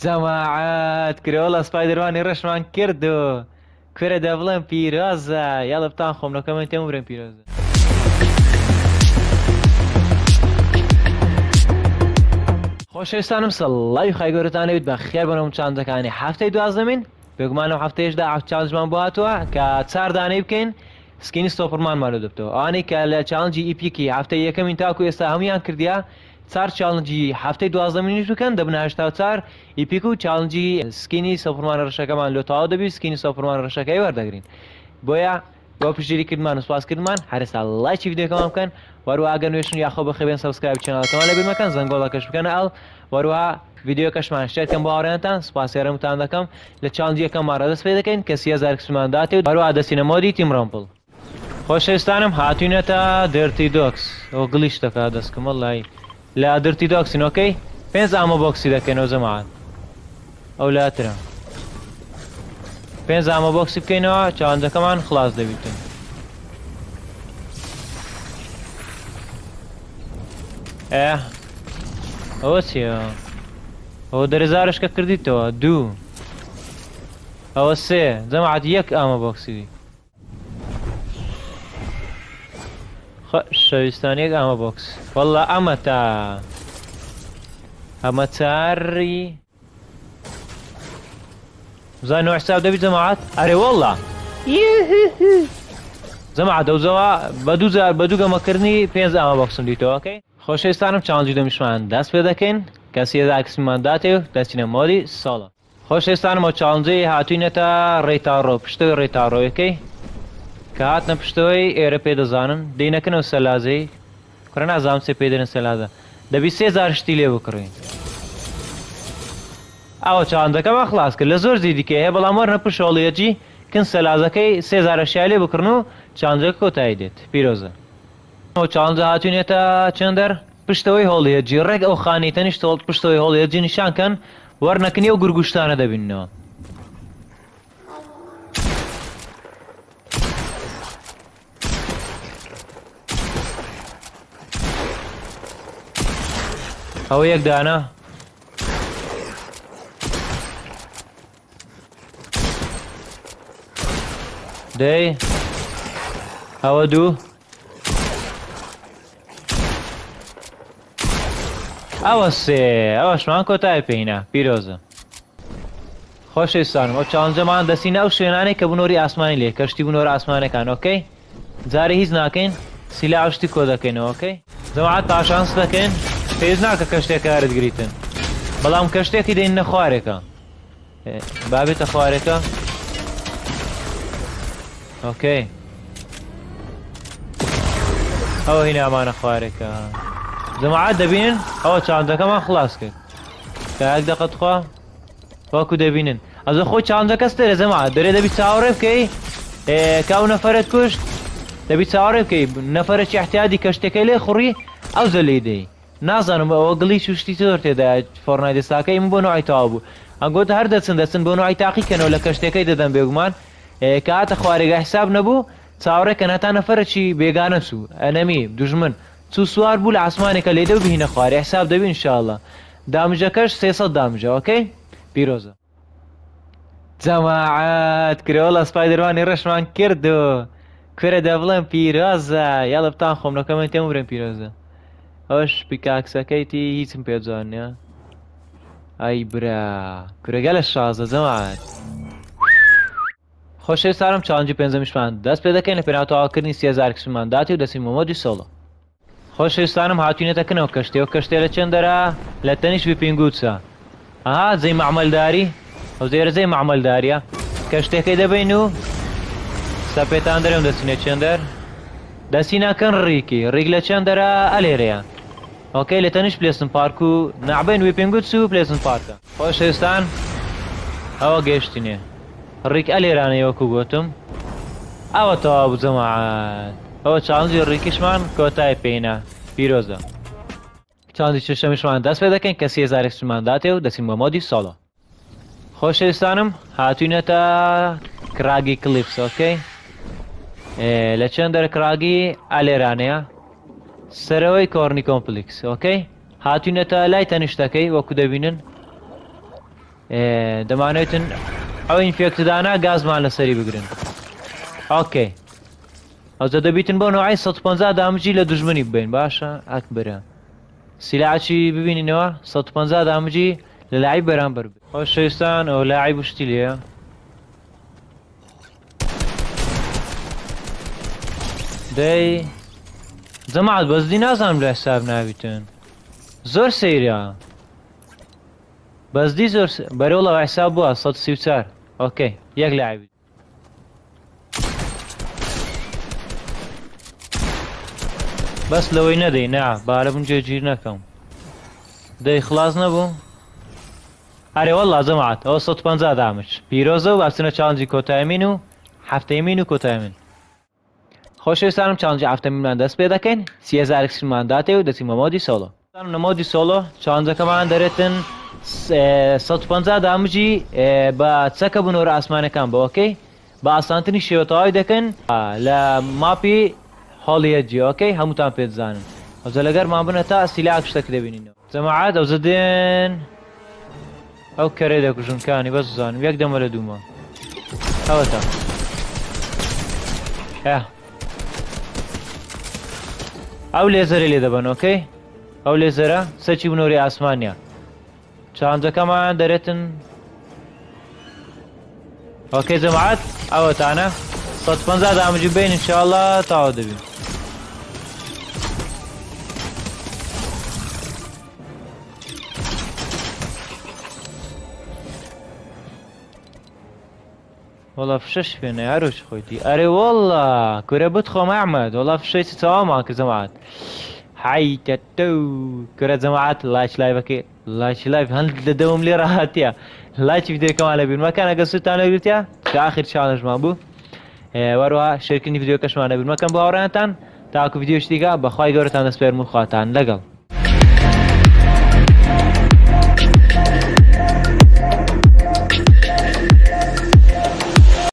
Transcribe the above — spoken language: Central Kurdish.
جەماعەت کرێوەڵە سپایدەروانی ڕەشمان کردو کورە دەبڵێن پیرۆزە یاڵە بتان خۆمنەکەمە تێم برێن پیرۆزە خۆشەویستانم سەڵڵاوی خی گەورەتانەوێت بە خێر بەنەوەم چانجەکانی هەفتەی دوازدەمین بێگومانم هەفتەیەشدا چالنجمان بۆ هاتووە کە 4 دانەی بکەین سکینی ستۆپەرمانمان لە دەبتەوە ئەوانەی کە لە چالنجی ئیپیکی هەفتەی یەکەمین تاکو ئێستا هەمویان کردیا 4 چالنجی هەفتەی دوازدەمینیش بکەن دەبنە 84 ئیپیک و چالنجی سکینی سۆپەرمانە ڕەشەکەمان لۆ تەواو دەبی سکینی سۆپەرمانە ڕەشەکەی وەردەگرین بۆیە بۆ پشتگیریکردمان و سوپاسکردمان هەرێستا لایکی ڤیدیۆکەمان بکەن وەروە ئەگەر نوێژن یاخۆ بەخێبێن سەبسکرایب چێنەڵەکەمان لەبیر مەکەن زەنگۆڵەکەش بکەنە ئەڵ وەروە ڤیدیۆکەشمان شێرکەن بۆ هاوڕێنتان سوپاسیارەمتان دەکەم لە چالنجی یەکەممان ڕەدەست پێ دەکەین کە 30,000 کسمان داتێت وەروە دەچینە مۆدی تیم ڕۆمپڵ خۆشەویستانم هاتوینەتە دەرتی دۆکس ئەو گڵیش دەکات دەستکەم وەڵی لە دەرتی دۆکسین ئۆکەی 5 ئامە بۆکسی دەکەینەوە جەماعەت ئەو لاترە 5 ئامە بۆکسی بکەینەوە چالنجەکەمان خلاص دەبیتن ئەوە چیە؟ ئەوە دەرەزارشکە کردیتەوە 2 ئەوە 3 جەماعەت 1 ئامە بۆکسی شەویستان 1 ئامە بۆکس وەڵا ئەمە تا ئەمە چاری بزانەوە حساب دەبی جەماعەت ئەرێ وەڵا جەماعەت دەوزەوە بە دوو گەمەکردنی 5 ئامە بۆکسم دیتەوە ئۆکەی خۆشەویستانم چالنجی دەمیشمان دەست پێ دەکەین کە 30,000 کسمان داتێ و دەچینە مۆدی سۆڵە خۆشەویستانم ئەو چالنجەی هاتوینەتە ڕێتاڕۆ پشتەوەی ڕێتاڕۆیەکەی کە هاتنە پشتەوەی ئێرە پێ دەزانن دەینەکەنەوە سەلازەی کوڕە نازانم چێ پێ دەرن سەلازە دەبی 3000 شتی لێ بکڕین ئەوە چالنجەکەمان خلاص کرد لە زۆر زیدیکە هەیە بەڵام وەرنە پشۆڵیەجی کن سەلازەکەی 3000 شیای لێ بکڕن و چالنجەکە کۆتایی دێت پیرۆزە ئەو چالنجە هاتوینێتە چەندەر پشتەوەی هەوڵیەجی ڕێک ئەو خانەی تەنیشت پشتەوەی هەوڵیەجی نیشانکەن وەرنەکەنی و گورگوشتانە دەبینەوە ئەوە یەک دانە دەی ئەوە 2 ئەوە 3 ئەوەشمان کۆتای پێینە پیرۆزە خۆشەویستانم ئەو چالنجەمان دەسینە ئەو شوێنانەی کە بنۆری ئاسمانی لێ کەشتی بنۆرە ئاسمانەکان ئۆکەی جارێ هیچ ناکەین سیلا شتی کۆ دەکەینەوە ئۆکەی جەماعەت پاشانس دەکەین پێویست ناکە کەشتێک کارت گریتن بەڵام کەشتێکی دێنە خوارێکە بابێتە خوارێکە ئۆکەی ئەوە هی نامانە خوارێکە جەماعەت دەبینن ئەوە چالنجەکەمان خلاص کرد کە یەک دەقەت خوا وەکو دەبینن ئەزە خۆی چالنجە کەس تێرە جەماعەت دەرێ دەبی چاوەڕێ بکەی کاو نەفەرت کوشت دەبی چاوەڕێ بکەی نەفەرێکی احتیاجی کەشتەکەی لێ خوڕی ئەو زەلەی دەی نازانم ئەوە گڵی شوشتی زۆر تێدایە فۆرنای دەستاکەی من بۆ نوعی تەواو بوو ئەنگۆت هەر دەچن بۆ نوعی تاقیکەنەوە لە کەشتەکەی دەدەن بێگومان کە هاتە خوارێگە حساب نەبوو چاوەڕێکەن هەتا نەفەرێکی بێگانە چوو ئەنەمی دوژمن چوو سوار بوو لە ئاسمانێکە لێ دە بهینە خوارێ حساب دەبی ئینشاءڵڵا دامژەکەش 300 دامژە ئۆکەی پیرۆزە جەماعەت کرێوەڵە سپایدەروانی ڕەشمان کردو کورە دەبڵێن پیرۆزە یاڵە بتان خۆمنەکەمە تێم برێن پیرۆزە ئەوش پیکاکسەکەیتی هیچم پێ جوانە ئای برا کورەگە لە شازە جەماعەت خۆشەویستانم چالنجی پێنجەمیشمان دەست پێ دەکەین لە پێناوتەواوکردنی 30,000 کسمان داتی و دەچین بۆ مۆدی سۆڵە خۆشەویستانم هاتوینەتەکەنەوە کەشتێوە کەشتێ لە چەندەرە لە تەنیش پینگوچە ئەها جێی مەعمەلداری ئەو زێرە جێی مەعمەلداریە کەشتێکەکەی دەبین و سەپێتان دەرێم دەچینێ چەندەر دەچینەکەن ڕیک لە چەندەرە ئەلێرەیە ئۆکەی لە تەنیش پلێسن پارک و نعبین وی پینگوچ و پلێسن پارکە خۆشەویستان ئەوە گەشتینێ ڕیک ئەلێرانەی وەکو گوتم ئەوە تەواو بوو جەماعەت ئەوە چالنجی ڕیکیشمان کۆتای پێینە پیرۆزە چالنجی شەشەمیشمان دەست پێ دەکەین کە 30,000 کسمان داتێ و دەچین بە مۆدی سۆڵە خۆشەویستانم هاتوینەتە کراگی کلیپس ئۆکەی لە چەندەر کراگی ئەلێرانەیە سەرەوەی کۆرنی کۆمپلیکس ئۆکەی هاتوینەتە لای تەنیشتەکەی وەکو دەبینن دەمانێتن ئەو ئینفێکتدانە گازمان لەسەری بگرن. ئۆکەی ئەوجە دەبیتن بۆ نوعی 150 دامجی لە دوژمنی ببین باشە ئەکبرە سیلاچی ببینینەوە 150 دامجی لە لای بەرامبەر بێت. خۆشەویستان ئەو لاعیب شتی لێیە دەی جەماعەت بەزدی نازانم لە حساب ناویتن زۆر سەیرە بەزدی زۆر بەرەوڵەوە حساب بووە 134 ئۆکەی یەک لاعیب بەس لەوەی نەدەی نا بارە بم جێگیر نەکەم دەی خلاص نەبوو ئەرێ وەڵا جەماعەت ئەوە 150 دامج پیرۆزە و باسنە چالنجی کۆتایمین و هەفتەیمین و کۆتایمین. خۆشەویستانم چالنجی هەفتەمیمان دەست پێ دەکەین 30,000 کسمان داتێ و دەچینمە مۆدی سۆلۆ. لە مۆدی سۆلۆ چالنجەکەمان دەرێتن 150 دامجی بە چەکە بنۆرە ئاسمانەکان بە ئۆکەی بە ئاسانترنی شێوەتەواوی دەکەن لە ماپی هۆڵیەجی ئۆکەی هەمووتان پێدزانن ئەوجە لەگەرمان بنە تا سیلاک شتێک دەبینینەوە. جەماعەت ئەوجە دێن ئەو کەرێ دەکوژنکانی بەس بزانم یەک دەمە لە دوومە ئەوەتە ئەو لێزەرە لێ دەبن ئۆکەی ئەو لێزەرە سەرچی بنۆری ئاسمانیە چالنجەکەمان دەرێتن ئۆکەی جەماعەت ئەوەتانە 150 دامجی بین ئینشاءڵڵا تاوا دەبین. والله فشش فينا يا روش خويتي اري والله كره بدخو معمد والله فشيت تماما كزمات حي تتو كره جماعات لايك لايفك لايك لايف هل دوم لي راحتيا لايك فيديو كمان لبين ما كان قصت انا قلتيا في اخر تشالنج ما بو وروها شاركني فيديو كاش معنا بالمكان باورانتان تاكو فيديو شتيكا بخواي قورتان اسبير مخاتان لقل